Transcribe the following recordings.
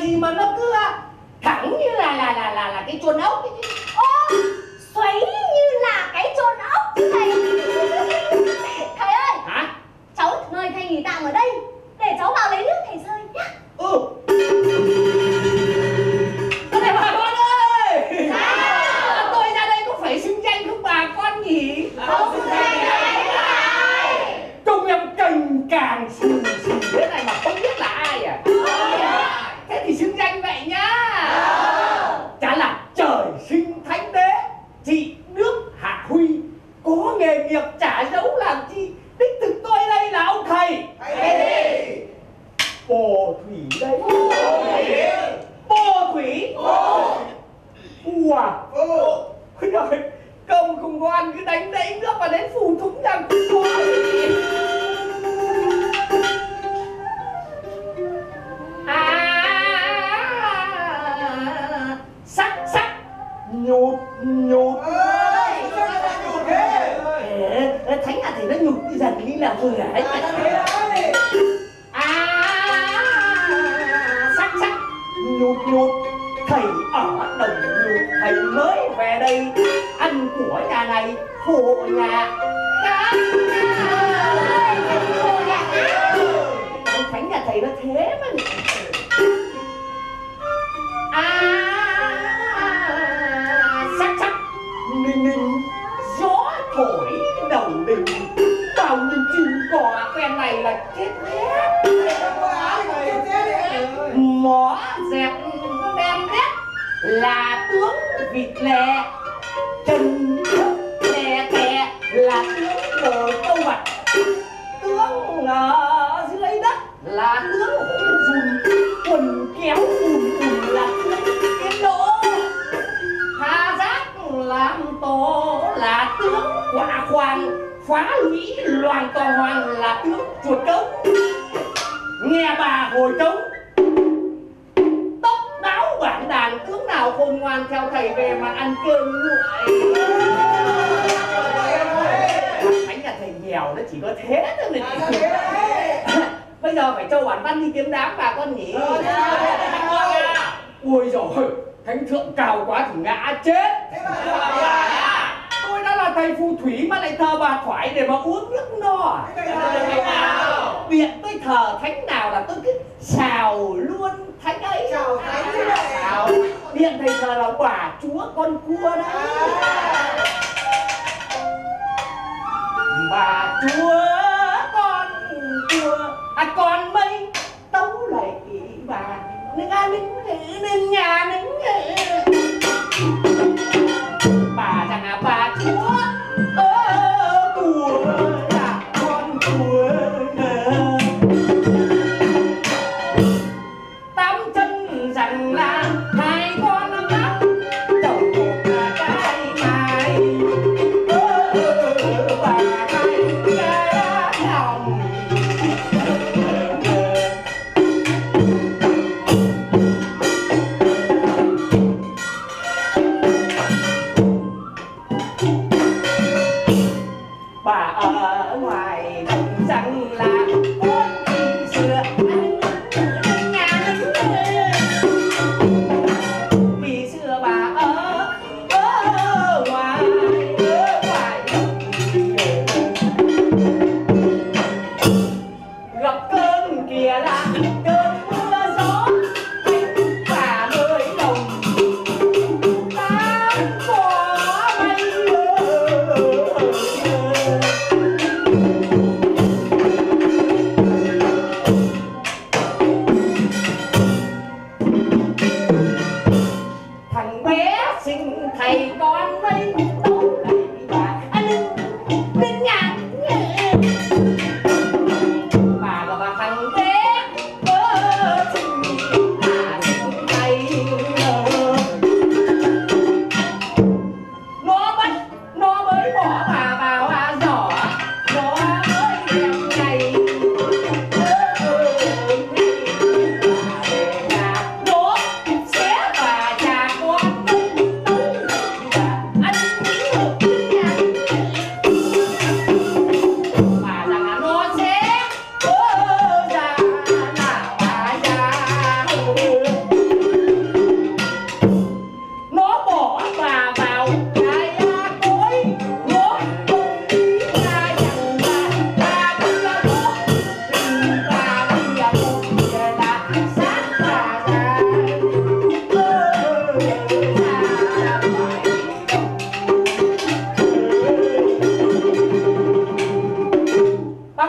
gì mà nó cứ thẳng như là cái chuồn ốc ấy chứ. Ô, xoáy như là cái chôn ốc chứ thầy. Thầy ơi. Hả? Cháu mời thầy nghỉ tạm ở đây để cháu vào lấy nước thầy sơi nhá. Thầy bà con ơi. Dạ. Tôi ra đây có phải xưng danh không bà con nhỉ? Không xưng danh đấy thầy. Trông em cành càng xù thế này mà không biết là ai à? Thế thì xưng danh vậy nhá. Chả là trời sinh thánh đế, chị nước Hạ Huy, có nghề nghiệp trả dấu làm chi. Đích thực tôi đây là ông thầy. Thầy Bồ Thủy đây. Bồ Thủy. Phù à? Rồi, công không có ăn cứ đánh đẩy nước mà đến phù thúng rằng không có. Sắc nhụt. Thánh là thầy nó nhụt dần đi là vừa ấy. Sắc nhụt. Thầy ở đồng nhụt, thầy mới về đây ăn của nhà này phụ nhà khác. Thánh nhà thầy nó thế mà. Sắc ninh gió thổi đầu đình, bao nhiêu chim cò quen này là chết hết. Mỏ dẹp đen đét là tướng vịt lè, chân lè tè là tướng bồ câu mặt, tướng ở dưới đất là tướng hổ dùn, quần kéo ùn là tướng tiến đỗ, tha giác làm tổ là tướng quả khoang, phá lũy loàn toàn hoàng là tướng chuột cống. Nghe bà hồi trống tốc đáo bản đàn, tướng nào khôn ngoan theo thầy về mà ăn cơm nguội. Thánh nhà thầy nghèo nó chỉ có thế thôi này. Bây giờ phải cho bản văn đi kiếm đám bà con nhỉ. Ôi dồi, thánh thượng cao quá thì ngã chết. Tôi đã là thầy phù thủy mà lại thờ bà Thoại để mà uống nước no. Điện tôi thờ thánh nào là tôi cứ xào luôn thánh ấy. Xào. Điện thầy thờ là bà chúa con cua đấy. Bà chúa con cua, con mây tấu lại bà nâng nhà nâng. Bà rằng là bà chúa cua là con cua, tám chân rằng là hai con mắt chậu một cái mai. Bà hai cái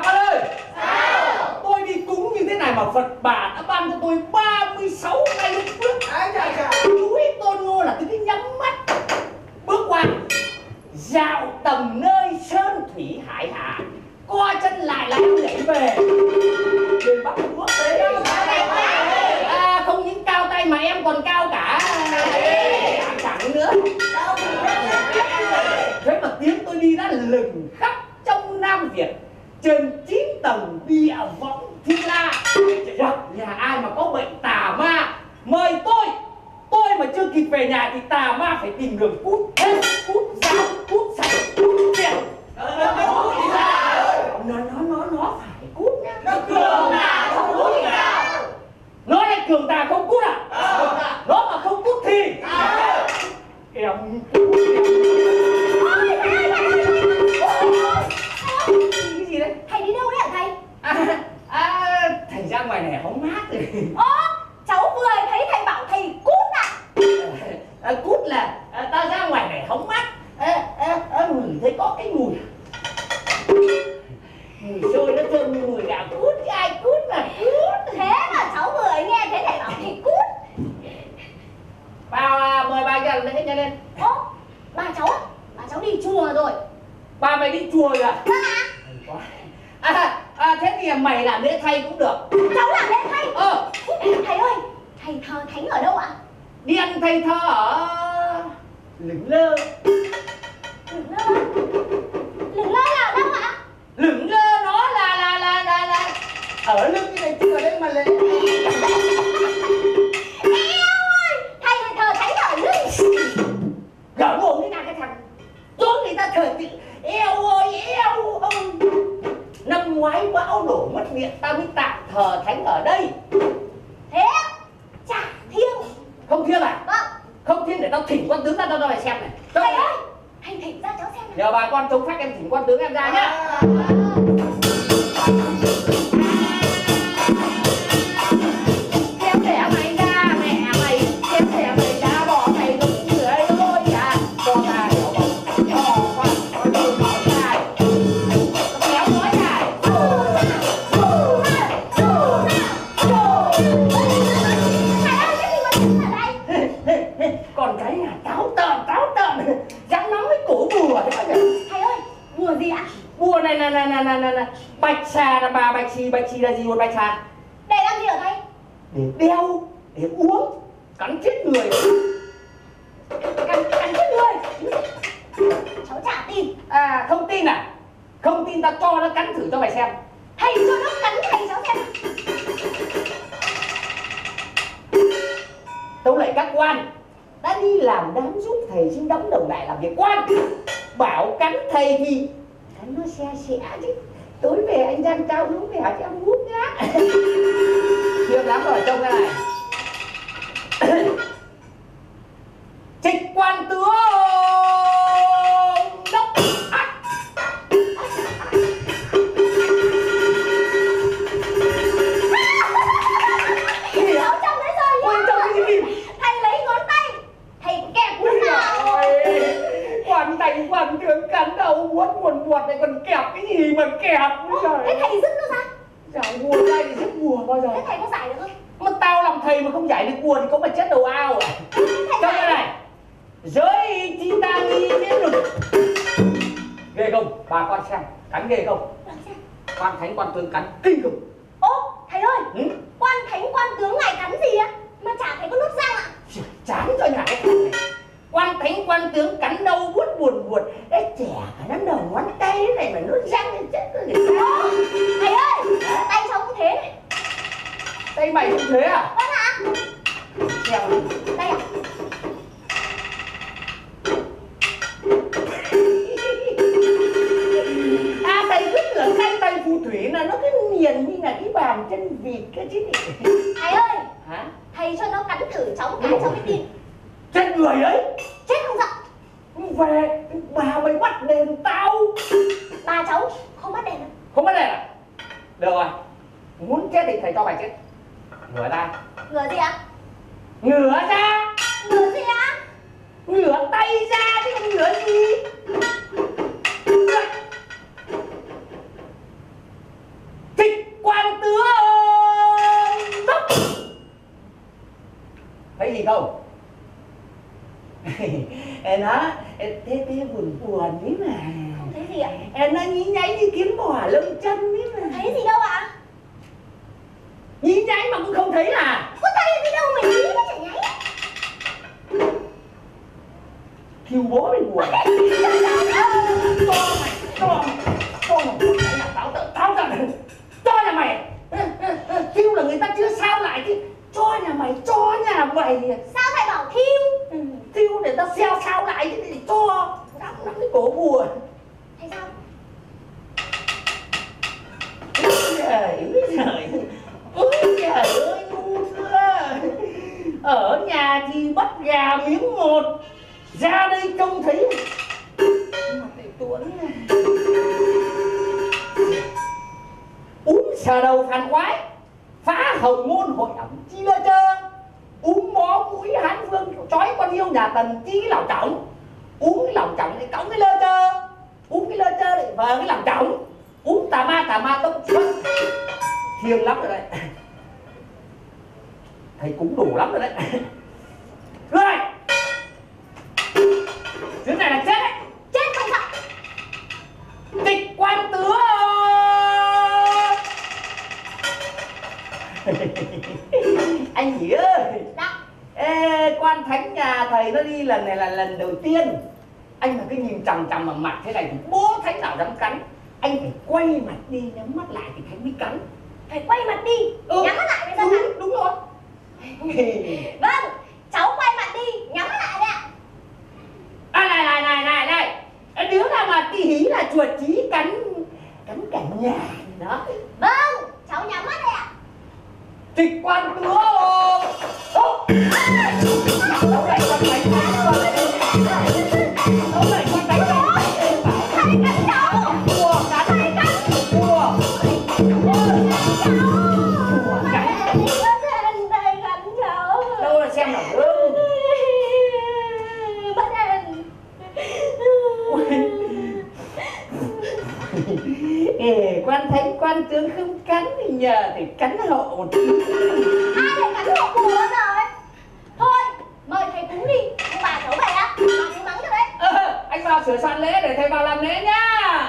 Bà con ơi. Sao? Tôi đi cúng như thế này mà Phật bà đã ban cho tôi 36 ngày được phước. Núi Tôn Ngô là tôi cứ nhắm mắt bước qua, dạo tầm nơi sơn thủy hải hà, co chân lại lại nhảy về miền Bắc Quốc tế. Không những cao tay mà em còn cao cả chẳng nữa. Thế mà tiếng tôi đi đã lừng khắp trong Nam Việt, trên 9 tầng địa võng Thi La. Nhà ai mà có bệnh tà ma mời tôi mà chưa kịp về nhà thì tà ma phải tìm đường cút hết, cút dao, cút sạch, cút tiền. Nó phải cút nhá. Nó cường tà không cút thì sao? Nó lại cường tà không cút à? Nó mà không cút thì em cút cái gì đấy? Thầy đi đâu đấy hả thầy? Thầy ra ngoài này hóng mát rồi. Cháu vừa thấy thầy bảo thầy cút à? Cút là ta ra ngoài này hóng mát. Ngửi thấy có cái mùi sôi nó thơm, mùi gà cút, ai cút mà cút. Thế mà cháu vừa nghe thấy thầy bảo thầy cút. Bao mời bà ra lấy nhanh lên. Bà cháu đi chùa rồi. Bà mày đi chùa rồi à? Vâng ạ. Thế thì mày làm lễ thay cũng được. Cháu làm lễ thay? Thầy ơi, thầy thờ thánh ở đâu ạ? Đi ăn thầy thờ ở Lửng Lơ. Lửng Lơ là ở đâu ạ? Lửng Lơ nó là ở lưng như này chứ ở đây mà lễ. Eo ơi, thầy thờ thánh ở lưng. Gỡ mồm đi nào cái thằng. Tối người ta thờ tự eo ơi eo ơi. Năm ngoái bão đổ mất điện, tao mới tạm thờ thánh ở đây. Thế chả thiêng. Không thiêng à? Vâng. Không thiêng để tao thỉnh quan tướng ra cho mày xem này. Thầy ơi, thầy thỉnh ra cháu xem này. Nhờ bà con chống phách em thỉnh quan tướng em ra nhá. Kéo đẻ mày ra mẹ mày, kéo đẻ mày ra bỏ mày đúng người ơi à. Cho ta hiểu không? Cho quan có đôi nói dài. Kéo nói dài. Còn cái nhà táo tợn dám nắm cái cổ bùa thế mà. Thầy ơi, bùa gì ạ? Bùa này bạch xà là bà, bạch xì là gì một bạch xà? Để làm gì ở thầy? Để đeo, để uống, cắn chết người. Cắn chết người. Cháu chả tin. Không tin à? Không tin ta cho nó cắn thử cho mày xem. Thầy cho nó cắn thầy cháu xem. Tâu lại các quan đã đi làm đám giúp thầy xin đóng đầu lại làm việc quan. Bảo cắn thầy thì cắn nó xe chứ. Tối về anh Giang trao đúng về hả cho em hút nhá. Chưa lắm rồi, trông cái này. Trịch quan tướng đốc. Cháu trông thấy rồi. Ôi trông cái gì? Thầy lấy ngón tay, thầy kẹp nó vào. Quan tướng cắn đầu buồn này còn kẹp cái gì mà kẹp. Thế thầy dứt nó ra. Giải bùa ra thì dứt bùa bao giờ. Thế thầy có giải được không? Mà tao làm thầy mà không giải được bùa thì có mà chết đầu ao à. Trong cái này giới Titani thế lực ghê không? Bà con xem cắn ghê không? Quan thánh quan tướng cắn kinh khủng. Thầy ơi, quan thánh quan tướng ngài cắn gì á mà chả thấy có nốt răng ạ? Chán cho nhà cái thằng này. Quan thánh quan tướng cắn đâu buồn cái trẻ cả nắm đầu ngón tay này mà nốt răng thì chết rồi thì sao? Thầy ơi, tay cháu cũng thế này. Tay mày cũng thế à? Vâng ạ. Xem Đây ạ. Thầy cứ tưởng tay phù thủy là nó cứ nghiền như là cái bàn chân vịt cái chứ. Thầy ơi. Hả? Thầy cho nó cắn thử cháu cái cháu mới tin. Chết người đấy. Chết không giận. Về bà mày bắt đền tao. Bà cháu không bắt đền đâu. Không bắt đền à? Được rồi. Muốn chết thì thầy cho mày chết. Ngửa ra. Ngửa gì ạ? Ngửa ra. Ngửa gì ạ? Ngửa tay ra chứ không ngửa gì. gì không? Nó thế buồn buồn ấy mà. Không thấy gì ạ? Nó nhí nháy như kiến bò lông chân ấy mà. Thấy gì đâu ạ? Nhí nháy mà cũng không thấy à? Có thấy gì đâu mà nhí nó chả nháy. Thiêu bố mình buồn. Cho nhà mày. Thiêu là người ta chưa sao lại chứ. Cho nhà mày. Sao thầy bảo thiêu? Thiêu để ta sao lại chứ để cho. Lắm cái cổ buồn. Thầy sao? Ôi trời ơi ngu chưa. Ở nhà thì bắt gà miếng một, ra đây trông thấy mặt thầy Tuấn này. Uống sờ đầu phản khoái, phá hồng môn hội ẩm chi lơ chơ. Uống mó mũi Hán Vương trói con yêu nhà Tần chi lòng trọng. Uống cái lòng trọng thì cõng cái lơ chơ. Uống cái lơ chơ lại vờ cái lòng trọng. Uống tà ma tốc xuất. Thiêng lắm rồi đấy. Thầy cũng đủ lắm rồi đấy. Rồi thứ này là chết đấy. Chết không sợ. Tịch Quan Tứa. Anh nhỉ ơi. Dạ. Ê, quan thánh nhà thầy nó đi lần này là lần đầu tiên. Anh mà cứ nhìn chằm chằm vào mặt thế này thì bố thánh nào dám cắn. Anh phải quay mặt đi, nhắm mắt lại thì thánh mới cắn. Phải quay mặt đi, nhắm mắt lại mới ra cắn. Đúng rồi. Vâng, cháu quay mặt đi, nhắm mắt lại đấy ạ. Này. Đứa nào mà tí hí là chuột chí cắn cả nhà đó. Vâng, cháu nhắm mắt đấy ạ. Tịch Quan Tứa. Đâu lại con đánh. Thầy cắn cháu. Thầy cắn. Thầy cắn cháu. Đâu là xem nào gương. Bắt em. Quan thánh quan tướng không cắn thì nhờ thì cắn hộ một tí. Ai lại cắn hộ bùa rồi? Thôi, mời thầy cúng đi. Ông bà cháu về á, bà đi mắng cho đấy. Anh vào sửa soạn lễ để thầy vào làm lễ nhá.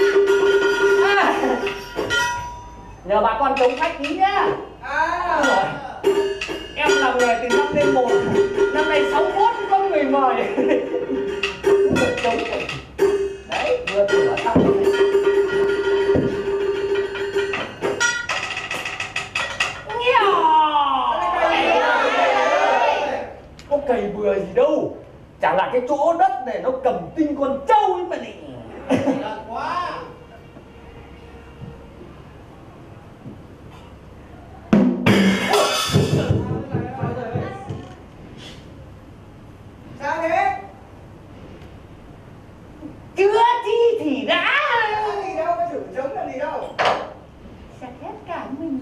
Nhờ bà con chống khách tí nhá. Rồi. Em làm nghề từ năm lên 1. Năm nay 61 có người mời. Chống này. Đấy, vừa sửa xong rồi. Có cày bừa gì đâu. Chả là cái chỗ đất này nó cầm tinh con trâu ấy mà này. Lần quá. Sao thế? Chưa chi thì đã. Gì đâu, cái thử trống là gì đâu. Sạch hết cả mình.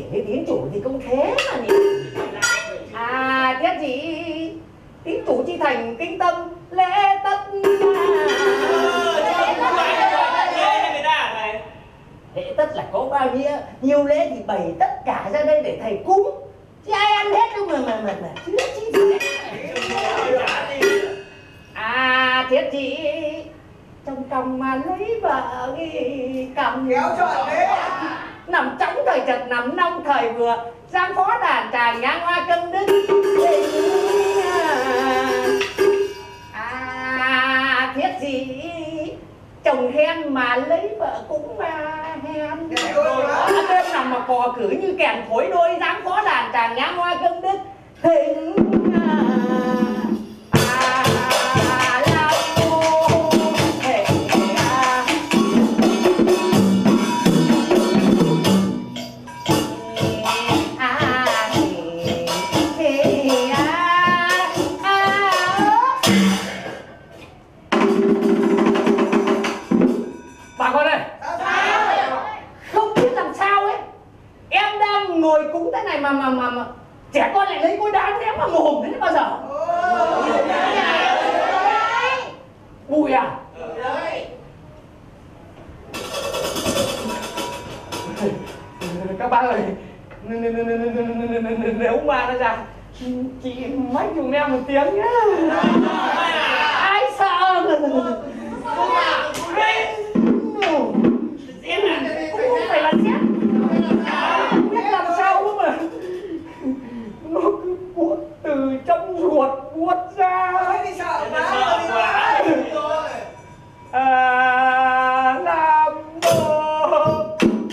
Thế tiến chủ thì cũng thế mà nhỉ. À thế gì tiến chủ chi thành kinh tâm lễ tất. Lễ tất là có bao nhiêu lễ thì bày tất cả ra đây để thầy cúng, chứ ai ăn hết đâu mà chứ chi gì. À thiết chị trong còng mà lấy vợ cầm Kéo chọn thế. nằm trống thời chật nằm nông thời vừa giang phó đàn tràng nhang hoa cân đức. À thiết gì chồng hen mà lấy vợ cũng mà hen. Đêm nằm mà cò cử như kèn phối đôi giang phó đàn tràng nhang hoa cân đức thịnh. Ngồi cúng thế này mà trẻ con lại lấy cối đá ném vào mồm thế bao giờ? Bụi à? Các bác ơi, nếu mà nó ra chị mách dùng em một tiếng nhá. Ai sợ? Cũng phải là xét. Biết làm sao cơ mà nó cứ buốt từ trong ruột buốt ra. Thế thì sợ quá. Nam mô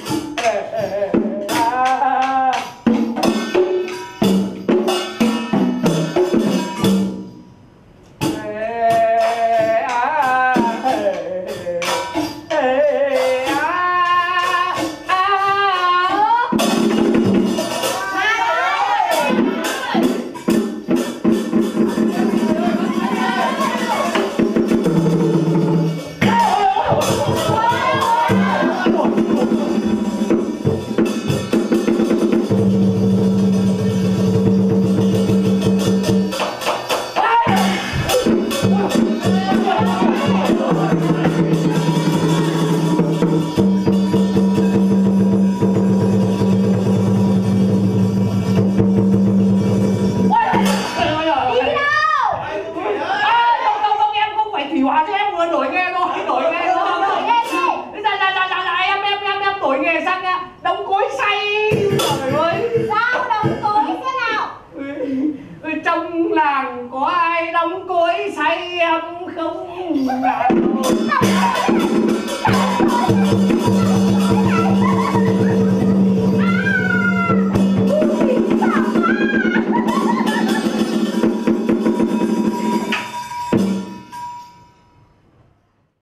trong làng có ai đóng cối say em không?